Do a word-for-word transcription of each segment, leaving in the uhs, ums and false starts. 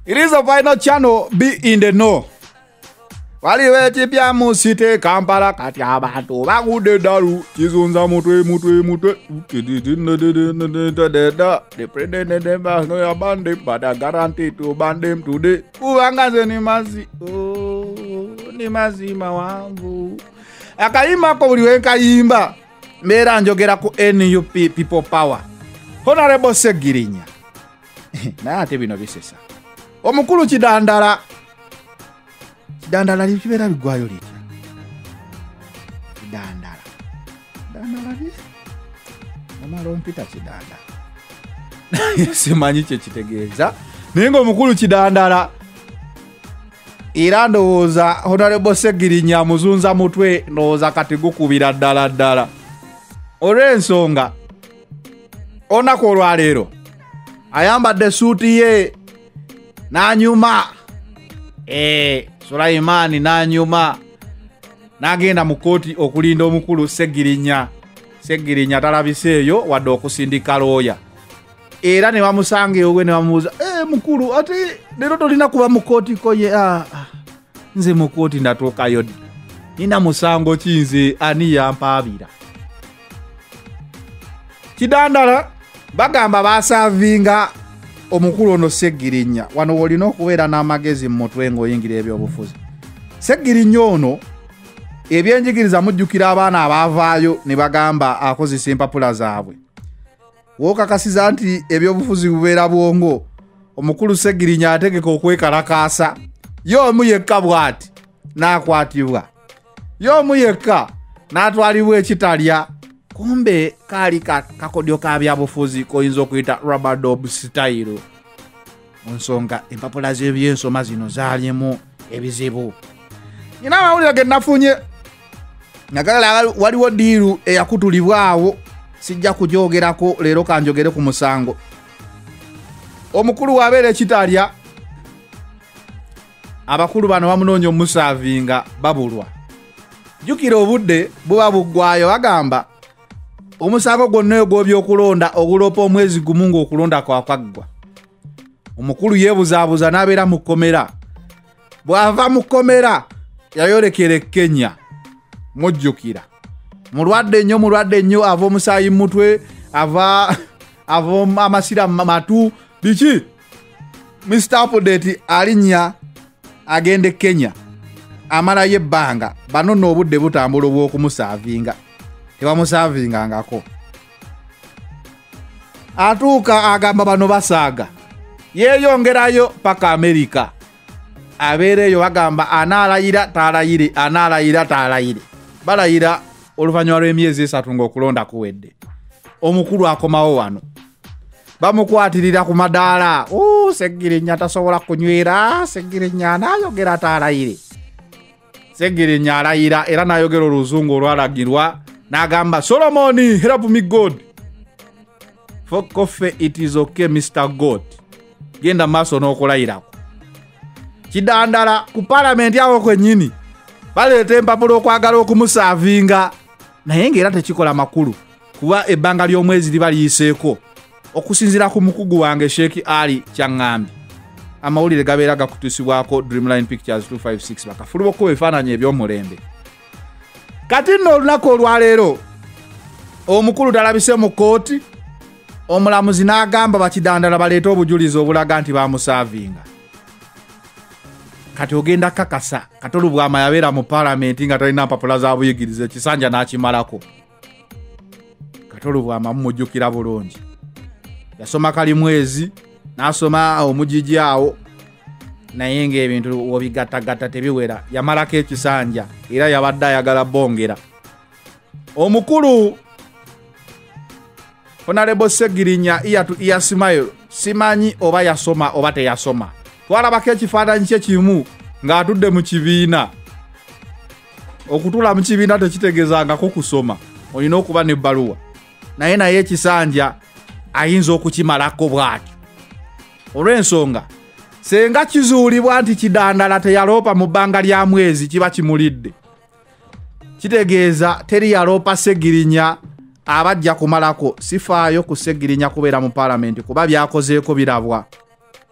It is a final channel, be in the know. Waliwe chipya musite Kampala kati abantu bagude daru chizunza mutwe mutwe mutwe the president never no ya bande but I guarantee to ban them today. Uwangaze ni mazi oh ni mazima wangu akaimba ko buli wenka yimba mera njogera ku N U P people power Honorable Segirinya na ate bino bisesa omukulu Kidandala Kidandala libera bigwayo litya Kidandala Kidandala bi mama rompita Kidandala simanyi kye kitegeeza naye ng'omukulu Kidandala era ndowooza Honorable Segirinya muzunza mutwe ndowooza kati gukubira ddala ddala olw'ensonga onako olwaleero ayambadde suuti ye n'anyuma eh Sulaimani n'anyuma n'agenda mu kooti okulinda omukulu Segirinya Segirinya talabiseeyo wadde okusindika looya era ne bamusanga ewe ne bamubuuza eh mukulu ate leero tolina kuba mu kooti ko ye ah, ah. Nze mu kooti ndatuukayo nina musango kinze ani yampaabira Kidandala bagamba basavinga omukulu ono Segirinya wano wolina okubeera n'amagezi mu mutwe ng'oyingira ebyobufuzi Segirinya ono ebyenjigiriza mujjukira abaana abaavaayo ne bagamba akozesa empapula zaabwe wokakasiza nti ebyobufuzi bubeera bwongo omukulu Segirinya ategeka okwekalakaasa y'omu yekka bw'ati n'akwatibwa y'omu yekka n'atwalibwa ekitalya kumbe kali kakodyo ka byabufuzi koyinza okuyita rubber dub style onsonga empapula z'ebyensoma zino zaalimu ebizibu nina amawulire ge nafunye nagala waliwo diiru eyakutulibwawo sijja kujoogerako leero kanjogere ku musango omukulu wabeera ekitalya abakulu bano bamunoonya omusavinga babulwa jjukira obudde buba buggwayo bagamba omusango gwonna ogw'ebyokulonda ogulopa omwezi gumu ng'okulonda kwakaggwa omukulu yeebuzaabuza n'abeera mu kkomera bw'ava mu kkomera yayolekera e Kenya mujjukira mulwadde nnyo mulwadde nnyo ava omusaayi mutwe ava ava amasira matu biki Mister Update alinnya agenda e Kenya amalayo ebbanga bano nno obudde butambula obw'okumusavinga tebamusavingangako atuuka agamba bano basaaga yeeyongerayo paka Amerika abeereyo bagamba anaalayira taalayire anaalayira taalayire balayira oluvannyuma lw'emyezi esatu ng'okulonda kuwedde omukulu akomawo wano bamukwatirira ku madaala o Segirinya tasobola kunywera Segirinya anaayogera taalayire Segirinya alayira era n'ayogera oluzungu olwalagirwa n'agamba Solomoni help me God for coffee it is okay Mister God genda maaso n'okulayirako Kidandala ku parliament yawo kwennyini baleeta empapula okwagala okumusavinga naye ng'era tekikola makulu kuba ebbanga ly'omwezi liba liyiseeko okusinziira ku mukugu wange Sheikh Ali Kyaŋŋambi amawulire gabeera gakutuusibwako Dreamline Pictures two five six bakafulu b'okkuba ebifaananyi eby'omulembe kati nno olunaku olwaleero omukulu talabise mu kooti omulamuzi n'agamba bakidandala baleeta obujulizi obulaga nti bamusavinga kati ogenda kakasa katolu bwama yabeera mu parliament nga talina mpapula za buyigiriza ekisanja n'akimalako katolu bwama mumujjukira bulungi yasoma kalimwezi n'asoma omujiji awo naye ng'ebintu obigattagatta tebiwera yamalako ekisanja era yabadde ayagala bongera omukulu Honorable Segirinya iyatu iyasimayo simanyi oba yasoma oba teyasoma twalabako ekifaananyi kye kimu ng'atudde mu kibiina okutula mu kibiina tekitegeezangako kusoma olina okuba n'ebbaluwa naye naye ekisanja ayinza okukimalako bw'atyo olw'ensonga senga kizuulibwa nti Kidandala teyaloopa mu bbanga lya mwezi kiba kimulidde kitegeeza teri yaloopa Segirinya abajja kumalako sifaayo ku Segirinya kubeera mu parliament kuba byakozeeko birabwa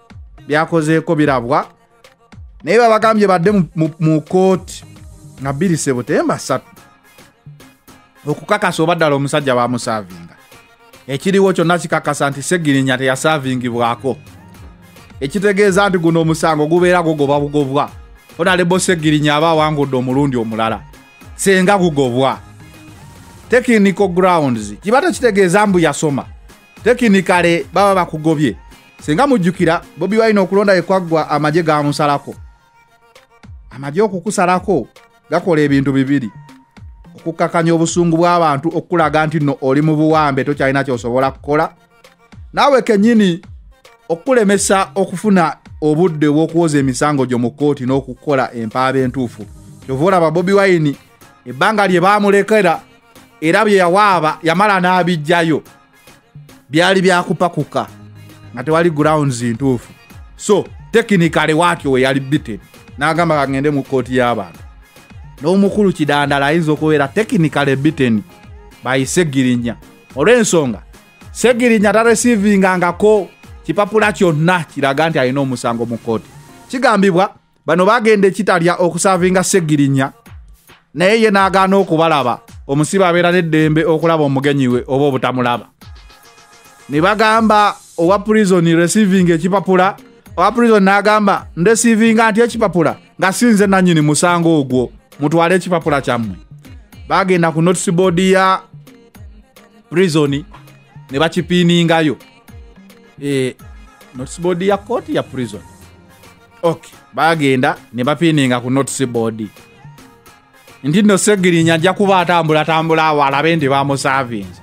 byakozeeko birabwa naye babagambye badde mu kooti nga bbiri Sebutemba ssatu okukakasa oba ddala omusajja bamusaavinga. Ekiriwo kyonna kikakasa nti Sseggirinya teyasaavingibwako, ekitegeeza nti guno omusango gubeera gugoba bugobwa. Honorable Sseggirinya aba awangudde omulundi omulala senga gugobwa. Technical grounds kiba tekitegeeza mbu yasoma, technically baba bakugobye. Senga mujjukira Bobi Wine okulonda ekwaggwa amagye gamusalako. Amagye okukusalako gakola ebintu bibiri: okukakanya obusungu bw'abantu okulaga nti no oli mu buwambe tokyalina ky'osobola kukola, naawe kennyini okulemesa okufuna obudde bw'okuwoza emisango gyo mu kooti n'okukola empaaba entuufu. Kyova olaba Bobi Wine ebbanga lye baamulekera era bye yawaaba yamala n'abijjayo byali byakupakuka nga tewali grounds ntuufu. So technically waatyo we yali beaten n'agamba kagende mu kooti y'abantu. N'omukulu Kidandala ayinza okubeera technically beaten by Sseggirinya. Olw'ensonga Sseggirinya taresivingangako kipapula kyonna kiraga nti alina omusango mu kooti. Kigambibwa bano bagende kitalya okusaavinga Sseggirinya naye ye n'agaana okubalaba. Omusibe abeera n'eddembe okulaba omugenyi we oba obutamulaba. Ne bagamba owa prison receiving ekipapula, owa prison n'agamba ndesivinga nti ekipapula nga sinze nannyini musango ogwo, mutwale ekipapula kyammwe. Bagenda ku notice board ya prison ne bakipiiningayo. E, notice board ya court ya prison. Okay, bagenda ne bapiininga ku notice board. Nti no Sseggirinya ajja kuba atambula tambula awo alabe nti bamusaavinze.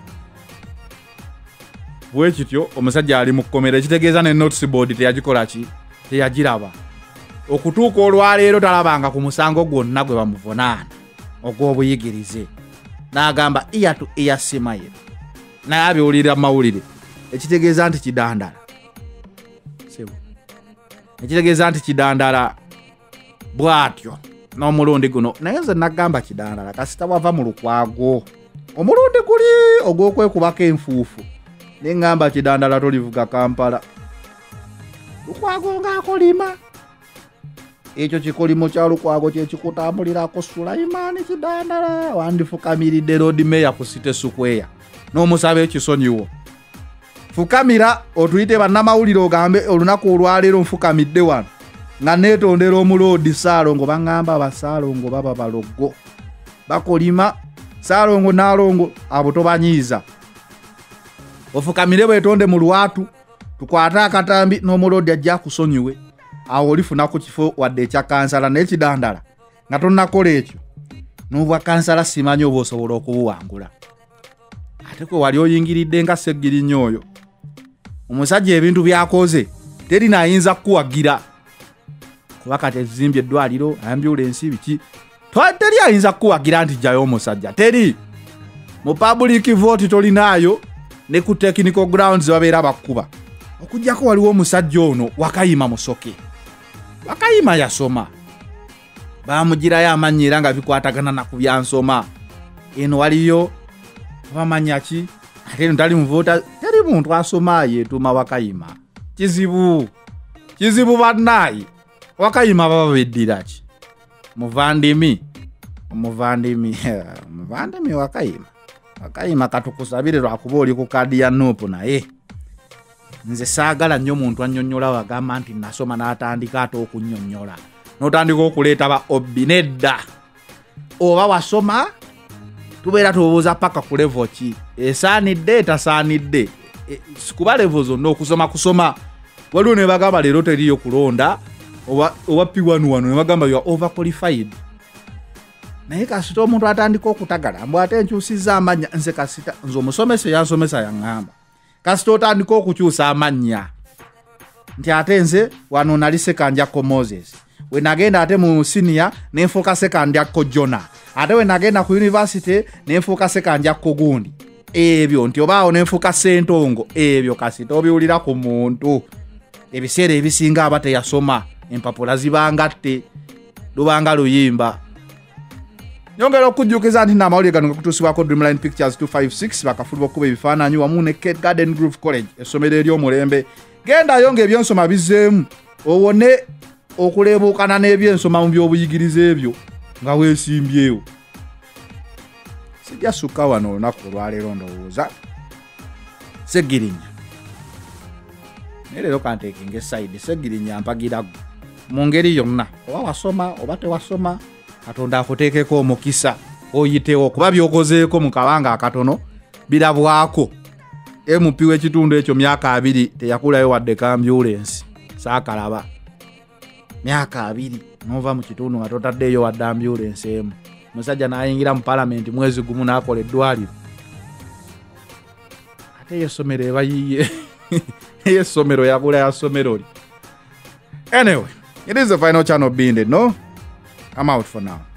Bwe kityo omusajja ali mu kkomera, ekitegeeza ne notice board teyagikola ki, teyagiraba. Okutuuka olwaleero talabanga ku musango gwonna gwe bamuvunaana ogw'obuyigirize. N'agamba ear to ear smile. Naye abiwulira mawulire. Ekitegeeza nti Kidandala. Sebo. Ekitegeeza nti Kidandala bwatyo n'omulundi guno. Naye nze nagamba Kidandala kasita wava mu lukwago. Omulundi guli ogw'okwekubako enfuufu. Ne ngamba Kidandala tolivuga Kampala. Lukwago ng'akolima. Ekyo kikolimo kya lukwago kye kikutambulirako Sulaiman Kidandala. Wandifukamiridde road mayor ku City Square. N'omusaba ekisonyiwo. Fukamira otuyite bannamawulire ogambe olunaku olwaleero nfukamidde wano nga neetondera omuloodi Ssaalongo. Bangamba Bassaalongo baba balogo bakolima. Ssaalongo n'alongo abo tobanyiiza. Ofukamire bwetonde mu lwatu tukwate akatambi n'omuloodi ajja kusonyiwe. Awo olifuna ku kifo wadde ekya kansala. Naye Kidandala nga tonnakola ekyo n'obwa kansala simanyi oba osobola okubuwangula. Ate kwe wali oyingiridde nga Sseggirinya oyo omusajja ebintu byakoze teri naayinza kukuwagira. Kuba kati ezimbye eddwaliro, ambulance biki, teri ayinza kukuwagira nti jjayo omusajja. Teri mu public vote tolinaayo ne ku technical grounds babeera bakkuba. Okujjako waliwo omusajja ono Wakayima Musoke. Wakayima yasoma. Baamugirayo amannya era nga bikwatagana na ku byansoma. Eno waliyo bamanya ki? Ate ntali muvota teri muntu asoma yeetuma Wakayima. Kizibu. Kizibu bannayi. Wakayima baba beddira ki? Muvandimi. Muvandimi. Muvandimi Wakayima. Wakayima katukusabire lwakuba oli ku kadi ya Nuupu naye. Nze saagala nnyo muntu annyonnyola wagamba nti nasoma n'atandika ate okunnyonnyola. N'otandika okuleeta ba obbi nedda. Oba wasoma tubeera tubuuza paka ku level ki. Esaanidde etasaanidde. E, kuba level zonna okusoma kusoma. Waliwo ne bagamba leero teriyo kulonda oba oba P one one ne bagamba you are overqualified. Naye kasita omuntu atandika okutagala mbu ate nkyusizza amannya. Nze kasita nze omusomesa yansomesa yaŋŋamba kasita otandika okukyusa amannya nti ate nze wano nali Sekandya Moses, we nagenda ate mu senior ne nfuuka Sekandya Jona, ate we nagenda ku university ne nfuuka Sekandya gundi. Ebyo nti obaawo ne nfuuka Ssentongo, ebyo kasita obiwulira ku muntu. Ebiseera ebisinga aba teyasoma, empapula zibangatte, lubanga luyimba. Nyongera okujjukiza nti n'amawulire gano gakutuusibwako Dreamline Pictures two five six bakafuluma okuba ebifaananyi wamu ne Kate Garden Grove College, essomero ery'omulembe. Gendayo ng'ebyensoma bizzeemu owone okulebuukana n'ebyensoma mu by'obuyigiriza ebyo nga weesimbyewo. Sijja sukka wano olunaku olwaleero ndowooza Ssegirinya. Naye leero kanteekinga esayidi Ssegirinya mpagirago mu ngeri yonna, oba wasoma oba tewasoma, Katonda akuteekeko omukisa oyitewo, kuba byokozeeko mu kabanga akatono birabwako. M P w'ekitundu ekyo myaka abiri teyakulayo wadde ambulensi, saakalaba. Myaka abiri nova mu kitundu nga totaddeeyo wadde ambulensi emu. Musajja n'ayingira mu palamenti mwezi gumu n'akola eddwaliro. Ate y'essomero eba yiye y'essomero yagula ya ssomero li. Anyway, it is the final channel being it, no? I'm out for now.